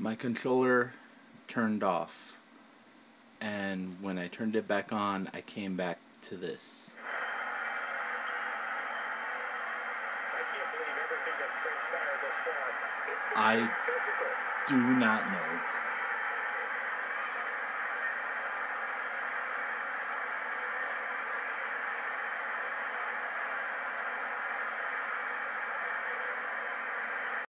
My controller turned off, and when I turned it back on, I came back to this. I can't believe everything that's transpired thus far. It's been I so physical. do not know.